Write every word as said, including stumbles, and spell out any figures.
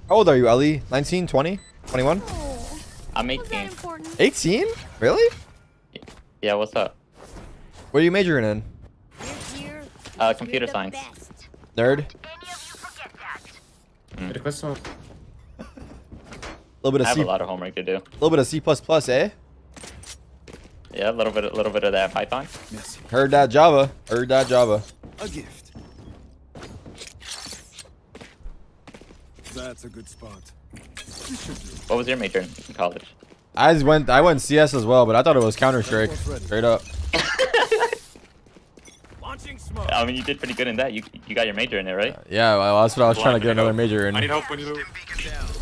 How old are you, Ellie? nineteen, twenty, twenty-one? Oh, I'm was that eighteen. important? eighteen? Really? Yeah, what's up? What are you majoring in? We're here. Uh, We're computer the science. best. Nerd? Mm. Questo. A little bit I of have C, a lot of homework to do. little bit of C plus plus, eh? Yeah, a little bit, a little bit of that Python. Merci. Heard that Java. Heard that Java. A gift. That's a good spot. This should do. What was your major in college? I just went I went C S as well, but I thought it was Counter Strike. Straight up. Launching smoke. I mean, you did pretty good in that. You you got your major in it, right? Yeah, well, that's what I was trying to get Blind, I another need major help. I need in. help when you do.